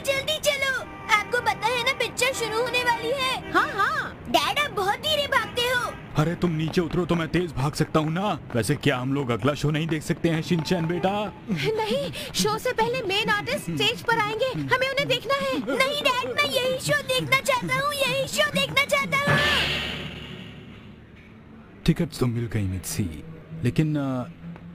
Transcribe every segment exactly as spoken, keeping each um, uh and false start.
जल्दी चलो, आपको पता है ना पिक्चर शुरू होने वाली है। हाँ हाँ। डैड आप बहुत धीरे भागते हो। अरे तुम नीचे उतरो तो मैं तेज भाग सकता हूँ ना। वैसे क्या हम लोग अगला शो नहीं देख सकते हैं शिनचैन बेटा? नहीं, शो से पहले मेन आर्टिस्ट स्टेज पर आएंगे, हमें उन्हें देखना है। नहीं डैड, मैं यही शो देखना चाहता हूँ, यही शो देखना चाहता हूँ। टिकट्स तो मिल गई मित्सी, लेकिन आ...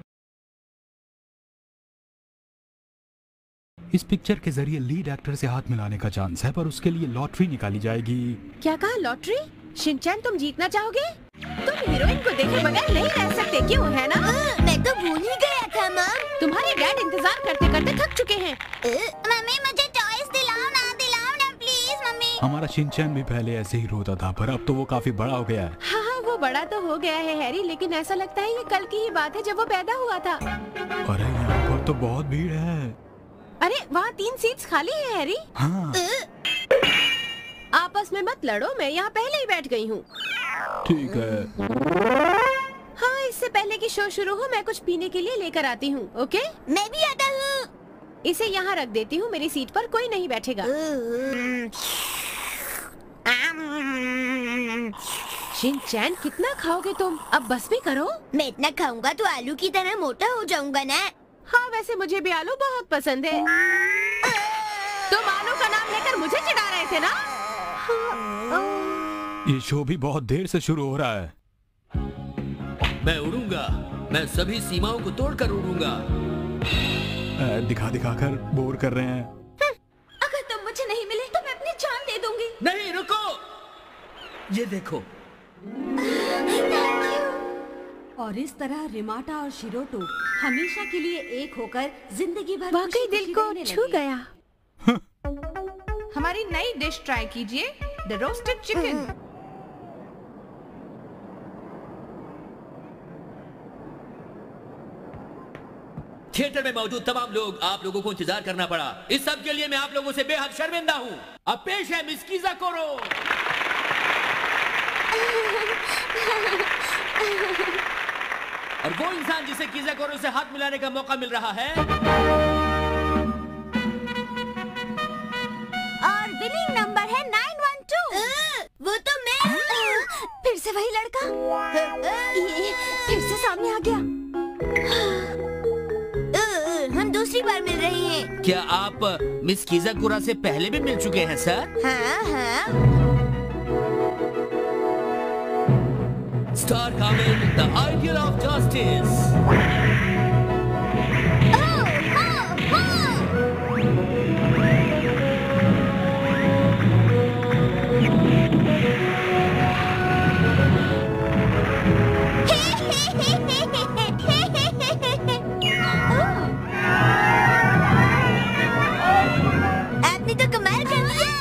इस पिक्चर के जरिए लीड एक्टर से हाथ मिलाने का चांस है, पर उसके लिए लॉटरी निकाली जाएगी। क्या कहा, लॉटरी? शिनचैन तुम जीतना चाहोगे? तुम हीरोइन को देखे बगैर नहीं रह सकते, क्यों है ना? आ, मैं तो भूल ही गया था मम। तुम्हारे डैड इंतजार करते करते थक चुके हैं। मम्मी मुझे टॉयज दिलाओ ना, दिलाओ ना प्लीज मम्मी। हमारा शिनचैन भी पहले ऐसे ही रोता था, पर अब तो वो काफी बड़ा हो गया है। हाँ हाँ, वो बड़ा तो हो गया है हैरी, लेकिन ऐसा लगता है ये कल की ही बात है जब वो पैदा हुआ था। अरे यहाँ पर तो बहुत भीड़ है। अरे वहाँ तीन सीट्स खाली है हैरी। हाँ। आपस में मत लड़ो, मैं यहाँ पहले ही बैठ गई हूँ। ठीक है। हाँ, इससे पहले कि शो शुरू हो मैं कुछ पीने के लिए लेकर आती हूँ। ओके? मैं भी आता हूँ। इसे यहाँ रख देती हूँ, मेरी सीट पर कोई नहीं बैठेगा। शिनचैन कितना खाओगे तुम? अब बस भी करो। मैं इतना खाऊंगा तो आलू की तरह मोटा हो जाऊंगा ना। हाँ, वैसे मुझे भी आलू बहुत पसंद है। तुम आलू का नाम लेकर मुझे चिढ़ा रहे थे ना? ये शो भी बहुत देर से शुरू हो रहा है। मैं उड़ूंगा, मैं सभी सीमाओं को तोड़कर उड़ूंगा। दिखा दिखा कर बोर कर रहे हैं। अगर तुम मुझे नहीं मिले तो मैं अपनी जान दे दूंगी। नहीं, रुको, ये देखो। और इस तरह रिमाटा और शिरोटो हमेशा के लिए एक होकर जिंदगी भर वाकई दिल को छू गया। हमारी नई डिश ट्राई कीजिए, द रोस्टेड चिकन। थिएटर में मौजूद तमाम लोग, आप लोगों को इंतजार करना पड़ा। इस सब के लिए मैं आप लोगों से बेहद शर्मिंदा हूँ। अब पेश है मिस कीज़ाकोरो। और वो इंसान जिसे कीज़ाकोरो से हाथ मिलाने का मौका मिल रहा है, और विनिंग नंबर है नाइन वन टू। वो तो मैं। फिर से वही लड़का। ये फिर से सामने आ गया। हम दूसरी बार मिल रहे हैं। क्या आप मिस कीज़ाकोरो से पहले भी मिल चुके हैं सर? हाँ हाँ। Star coming, the ideal of justice. आपने तो कमाल कर दिया।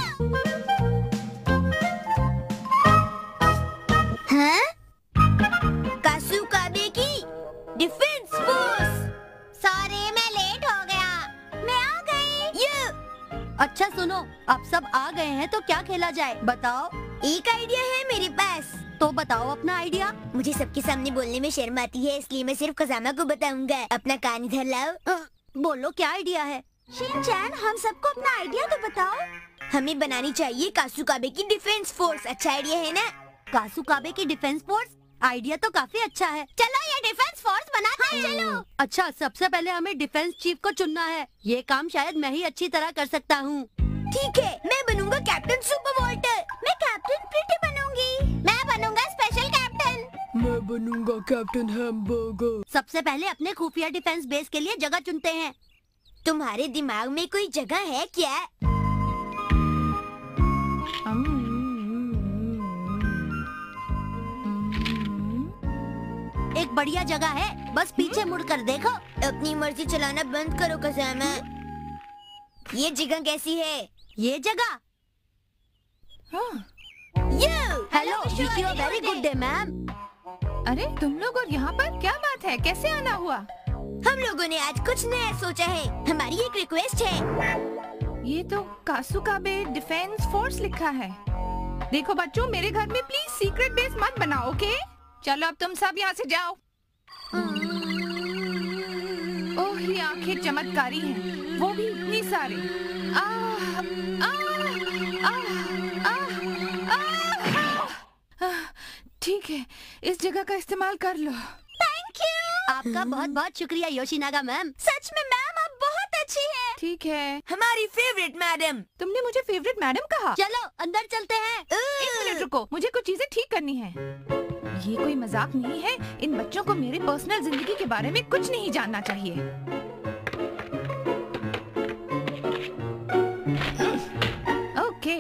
हाँ? कासुकाबे की डिफेंस फोर्स। सॉरी मैं लेट हो गया। मैं आ गई। ये अच्छा सुनो, अब सब आ गए हैं तो क्या खेला जाए बताओ। एक आइडिया है मेरे पास। तो बताओ अपना आइडिया। मुझे सबके सामने बोलने में शर्म आती है, इसलिए मैं सिर्फ खजामा को बताऊंगा। अपना कान इधर लाओ। बोलो क्या आइडिया है। शिनचैन, हम सबको अपना आइडिया तो बताओ। हमें बनानी चाहिए कासुकाबे की डिफेंस फोर्स। अच्छा आइडिया है ना? कासुकाबे की डिफेंस फोर्स? आइडिया तो काफी अच्छा है। चलो ये डिफेंस फोर्स बनाते हैं। चलो। अच्छा, सबसे पहले हमें डिफेंस चीफ को चुनना है। ये काम शायद मैं ही अच्छी तरह कर सकता हूँ। ठीक है, मैं बनूंगा कैप्टन सुपर वॉल्टर। मैं कैप्टन प्रिटी बनूंगी। मैं बनूंगा स्पेशल कैप्टन। मैं बनूंगा कैप्टन हैमबर्गर। सबसे पहले अपने खुफिया डिफेंस बेस के लिए जगह चुनते हैं। तुम्हारे दिमाग में कोई जगह है क्या? एक बढ़िया जगह है, बस पीछे मुड़कर देखो। अपनी मर्जी चलाना बंद करो कसामा। ये जगह कैसी है? ये जगह? Hello, wish you a very good day ma'am. अरे तुम लोग और यहाँ पर क्या बात है? कैसे आना हुआ? हम लोगों ने आज कुछ नया सोचा है। हमारी एक रिक्वेस्ट है। ये तो कासुकाबे डिफेंस फोर्स लिखा है। देखो बच्चों, मेरे घर में प्लीज सीक्रेट बेस मत बनाओ, ओके? चलो अब तुम सब यहाँ से जाओ। ओह ये आंखें चमत्कारी हैं, वो भी इतनी सारी। आह, आह, आह, आह, आह। ठीक है, इस जगह का इस्तेमाल कर लो। Thank you. आपका बहुत बहुत शुक्रिया योशिनागा मैम। सच में मैम आप बहुत अच्छी हैं। ठीक है, हमारी फेवरेट मैडम। तुमने मुझे फेवरेट मैडम कहा। चलो अंदर चलते हैं। एक मिनट रुको, मुझे कुछ चीजें ठीक करनी है। ये कोई मजाक नहीं है, इन बच्चों को मेरी पर्सनल जिंदगी के बारे में कुछ नहीं जानना चाहिए। ओके,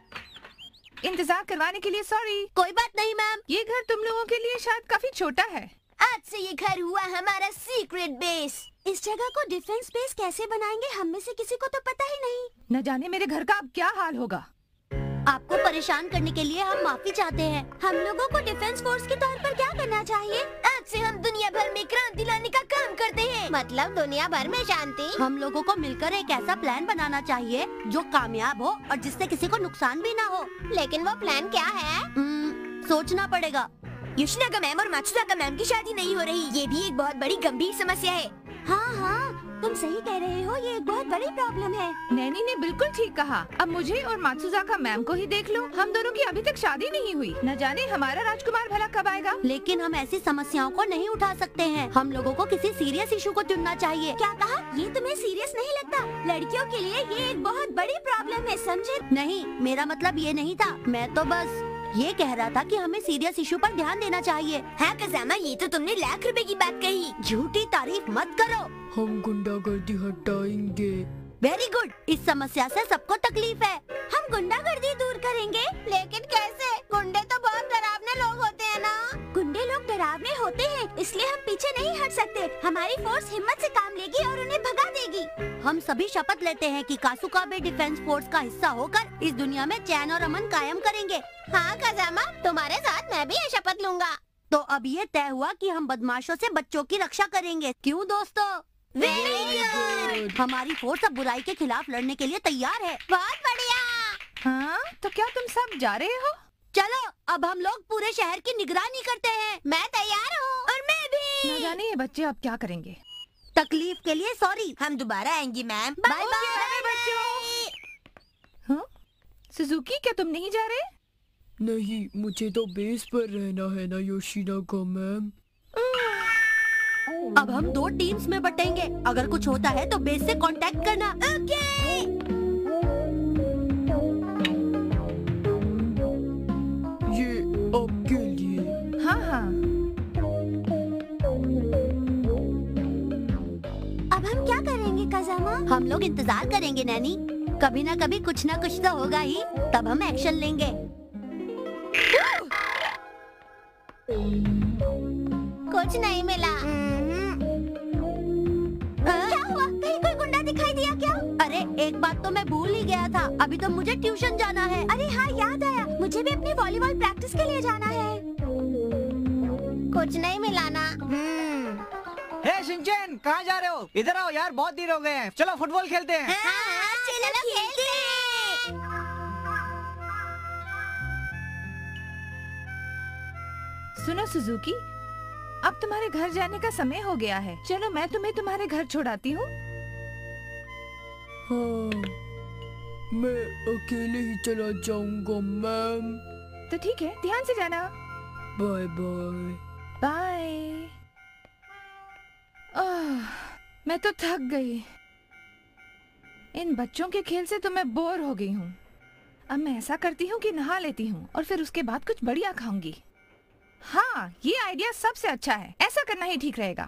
इंतजार करवाने के लिए सॉरी। कोई बात नहीं मैम। ये घर तुम लोगों के लिए शायद काफी छोटा है। आज से ये घर हुआ हमारा सीक्रेट बेस। इस जगह को डिफेंस बेस कैसे बनाएंगे हम में से किसी को तो पता ही नहीं। न जाने मेरे घर का अब क्या हाल होगा। आपको परेशान करने के लिए हम माफी चाहते हैं। हम लोगों को डिफेंस फोर्स के तौर पर क्या करना चाहिए? आज से हम दुनिया भर में क्रांति लाने का काम करते हैं। मतलब दुनिया भर में शांति। हम लोगों को मिलकर एक ऐसा प्लान बनाना चाहिए जो कामयाब हो और जिससे किसी को नुकसान भी ना हो। लेकिन वो प्लान क्या है? सोचना पड़ेगा। योशिनागा मैम और मात्सुजाका मैम की शादी नहीं हो रही, ये भी एक बहुत बड़ी गंभीर समस्या है। हाँ हाँ, तुम सही कह रहे हो, ये एक बहुत बड़ी प्रॉब्लम है। नैनी ने बिल्कुल ठीक कहा। अब मुझे और मात्सुजाका मैम को ही देख लो, हम दोनों की अभी तक शादी नहीं हुई। न जाने हमारा राजकुमार भला कब आएगा। लेकिन हम ऐसी समस्याओं को नहीं उठा सकते हैं। हम लोगों को किसी सीरियस इशू को चुनना चाहिए। क्या कहा? ये तुम्हें सीरियस नहीं लगता? लड़कियों के लिए ये एक बहुत बड़ी प्रॉब्लम है, समझे? नहीं, मेरा मतलब ये नहीं था। मैं तो बस ये कह रहा था कि हमें सीरियस इशू पर ध्यान देना चाहिए। हाँ कज़ामा, ये तो तुमने लाख रुपए की बात कही। झूठी तारीफ मत करो। हम गुंडागर्दी हटाएंगे। Very good. इस समस्या से सबको तकलीफ है। हम गुंडागर्दी दूर करेंगे। लेकिन कैसे? गुंडे तो बहुत डरावने लोग होते हैं ना। गुंडे लोग डरावने होते हैं, इसलिए हम पीछे नहीं हट सकते। हमारी फोर्स हिम्मत से काम लेगी और उन्हें भगा देगी। हम सभी शपथ लेते हैं कि कासुकाबे डिफेंस फोर्स का हिस्सा होकर इस दुनिया में चैन और अमन कायम करेंगे। हाँ कज़ामा, तुम्हारे साथ मैं भी ये शपथ लूंगा। तो अब ये तय हुआ कि हम बदमाशों से बच्चों की रक्षा करेंगे। क्यों दोस्तों? Very good. हमारी फोर्स अब बुराई के खिलाफ लड़ने के लिए तैयार है। बहुत बढ़िया। हाँ, तो क्या तुम सब जा रहे हो? चलो, अब हम लोग पूरे शहर की निगरानी करते हैं। मैं तैयार हूँ। और मैं भी। न जाने ये बच्चे अब क्या करेंगे। तकलीफ के लिए सॉरी। हम दोबारा आएंगी मैम। बाय बाय बच्चों। हाँ, सुजुकी, क्या तुम नहीं जा रहे? नहीं, मुझे तो बेस पर रहना है ना योशिनागा मैम। अब हम दो टीम्स में बटेंगे। अगर कुछ होता है तो बेस से कांटेक्ट करना। ओके। ये आपके लिए। हाँ हाँ। अब हम क्या करेंगे कज़ामा? हम लोग इंतजार करेंगे नैनी। कभी ना कभी कुछ ना कुछ तो होगा ही, तब हम एक्शन लेंगे। कुछ नहीं मिला। क्या हुआ? कहीं कोई गुंडा दिखाई दिया क्या? अरे एक बात तो मैं भूल ही गया था, अभी तो मुझे ट्यूशन जाना है। अरे हाँ, याद आया, मुझे भी अपनी वॉलीबॉल प्रैक्टिस के लिए जाना है। कुछ नहीं मिला ना। हे शिनचैन, कहाँ जा रहे हो? इधर आओ यार, बहुत देर हो गए हैं। चलो फुटबॉल खेलते हैं। हाँ, हाँ, चलो खेलते हैं। सुनो सुजुकी, अब तुम्हारे घर जाने का समय हो गया है। चलो मैं तुम्हें तुम्हारे घर छोड़ाती हूँ। हाँ, मैं अकेले ही चला जाऊंगा मैम। तो ठीक है, ध्यान से जाना। Bye bye. बाय। आह, मैं तो थक गई। इन बच्चों के खेल से तो मैं बोर हो गई हूँ। अब मैं ऐसा करती हूँ कि नहा लेती हूँ और फिर उसके बाद कुछ बढ़िया खाऊंगी। हाँ, ये आइडिया सबसे अच्छा है। ऐसा करना ही ठीक रहेगा।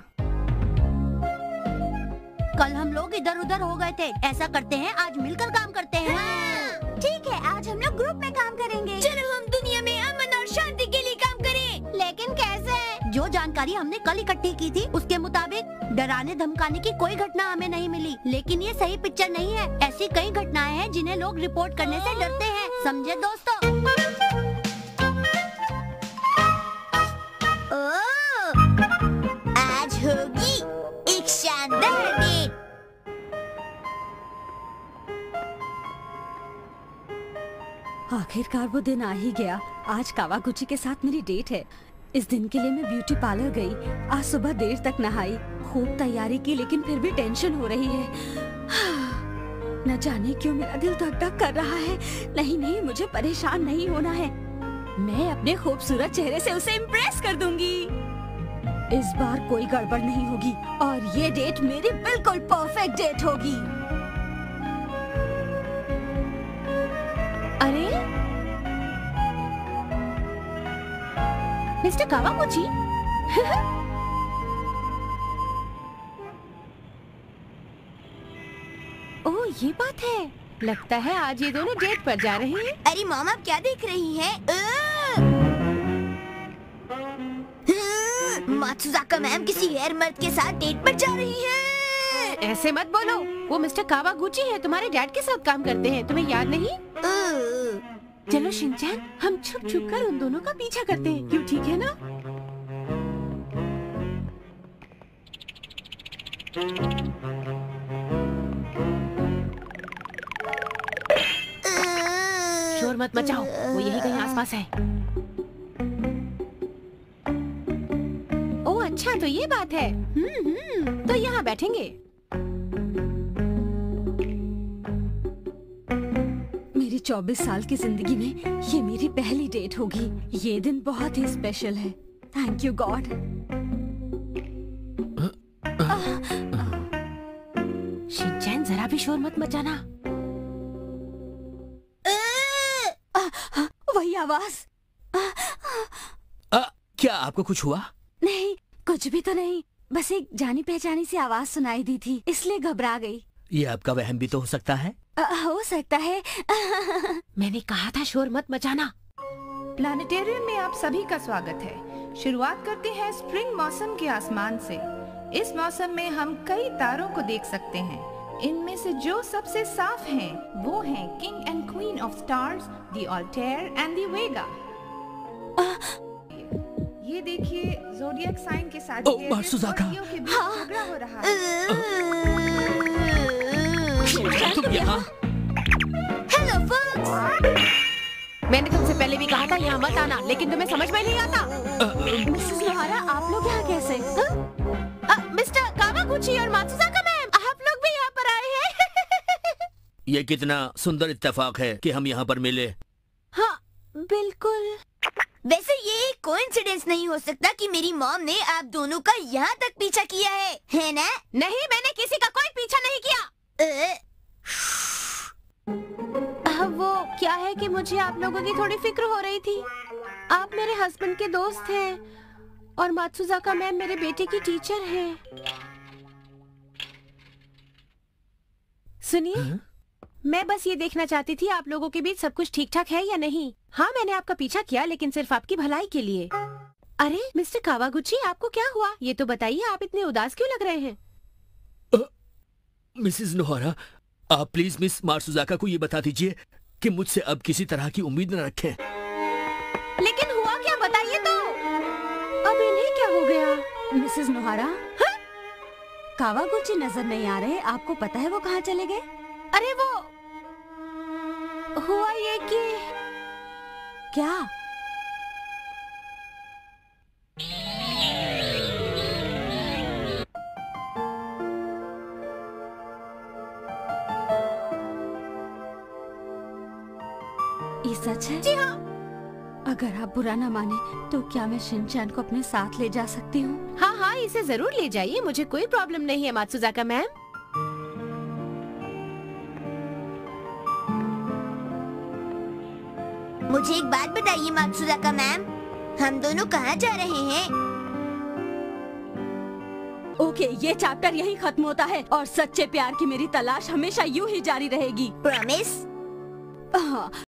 कल हम लोग इधर उधर हो गए थे। ऐसा करते हैं, आज मिलकर काम करते हैं। हाँ। ठीक है, आज हम लोग ग्रुप में काम करेंगे। चलो हम दुनिया में अमन और शांति के लिए काम करें। लेकिन कैसे? जो जानकारी हमने कल इकट्ठी की थी उसके मुताबिक डराने धमकाने की कोई घटना हमें नहीं मिली। लेकिन ये सही पिक्चर नहीं है। ऐसी कई घटनाएं हैं जिन्हें लोग रिपोर्ट करने से डरते हैं। समझे दोस्तों? आज होगी एक शानदार डेट। आखिरकार वो दिन आ ही गया। आज कावागुची के साथ मेरी डेट है। इस दिन के लिए मैं ब्यूटी पार्लर गई। आज सुबह देर तक नहाई, खूब तैयारी की लेकिन फिर भी टेंशन हो रही है। न जाने क्यों मेरा दिल धक धक कर रहा है। नहीं नहीं, मुझे परेशान नहीं होना है। मैं अपने खूबसूरत चेहरे से उसे इम्प्रेस कर दूंगी। इस बार कोई गड़बड़ नहीं होगी और ये डेट मेरी बिल्कुल परफेक्ट डेट होगी। अरे मिस्टर कावागुची, ओह ये बात है। लगता है आज ये दोनों डेट पर जा रहे हैं। अरे मॉम, आप क्या देख रही हैं? मात्सुजाका मैम किसी गैर मर्द के साथ डेट पर जा रही है। ऐसे मत बोलो, वो मिस्टर कावागुची है, तुम्हारे डैड के साथ काम करते हैं, तुम्हें याद नहीं? चलो शिनचैन, हम छुप छुप कर उन दोनों का पीछा करते हैं, क्यों? ठीक है ना? शोर मत मचाओ, वो यही कहीं आसपास है। ओह अच्छा, तो ये बात है। हम्म हम्म, तो यहाँ बैठेंगे। मेरी चौबीस साल की जिंदगी में ये मेरी पहली डेट होगी। ये दिन बहुत ही स्पेशल है। Thank you god. शिनचैन, जरा भी शोर मत मचाना। वही आवाज। आ, क्या आपको कुछ हुआ? नहीं, कुछ भी तो नहीं, बस एक जानी पहचानी सी आवाज सुनाई दी थी, इसलिए घबरा गई। ये आपका वहम भी तो हो सकता है। आ, हो सकता है। मैंने कहा था शोर मत मचाना। प्लानिटेरियम में आप सभी का स्वागत है। शुरुआत करते हैं स्प्रिंग मौसम के आसमान से। इस मौसम में हम कई तारों को देख सकते हैं। इनमें से जो सबसे साफ हैं, वो हैं king and queen of stars, the Altair and the Vega. ये देखिए, ज़ोडिएक साइन के साथ ओह, मात्सुजाका। के बीच झगड़ा हो रहा है। तुम यहाँ? Hello folks. मैंने तुमसे पहले भी कहा था यहाँ मत आना, लेकिन तुम्हें समझ में नहीं आता। मिसेस नोहारा, आप लोग यहाँ कैसे? मिस्टर कावागुची और मात्सुजाका मैम, आप लोग भी यहाँ पर आए हैं। ये कितना सुंदर इत्तेफाक है कि हम यहाँ पर मिले। हाँ बिल्कुल। वैसे ये कोइंसिडेंस नहीं हो सकता कि मेरी मॉम ने आप दोनों का यहाँ तक पीछा किया है, है ना? नहीं, मैंने किसी का कोई पीछा नहीं किया। अब वो क्या है कि मुझे आप लोगों की थोड़ी फिक्र हो रही थी। आप मेरे हस्बैंड के दोस्त हैं और मात्सुजाका मैम मेरे बेटे की टीचर हैं। सुनिए, मैं बस ये देखना चाहती थी आप लोगों के बीच सब कुछ ठीक ठाक है या नहीं। हाँ, मैंने आपका पीछा किया, लेकिन सिर्फ आपकी भलाई के लिए। अरे मिस्टर कावागुची, आपको क्या हुआ? ये तो बताइए, आप इतने उदास क्यों लग रहे हैं? मिसेस नोहारा, आप प्लीज मिस मात्सुजाका को ये बता दीजिए कि मुझसे अब किसी तरह की उम्मीद न रखें। लेकिन हुआ क्या, बताइए तो। अब इन्हें क्या हो गया? मिसेस नोहारा, हाँ? कावागुची नजर नहीं आ रहे, आपको पता है वो कहाँ चले गए? अरे वो हुआ ये कि क्या? ये सच है? जी हाँ। अगर आप बुरा न माने तो क्या मैं शिनचैन को अपने साथ ले जा सकती हूँ? हाँ हाँ, इसे जरूर ले जाइए, मुझे कोई प्रॉब्लम नहीं है मात्सुजाका मैम। मुझे एक बात बताइए मात्सुजाका मैम, हम दोनों कहाँ जा रहे हैं? ओके, ये चैप्टर यहीं खत्म होता है और सच्चे प्यार की मेरी तलाश हमेशा यूं ही जारी रहेगी। प्रॉमिस? हाँ।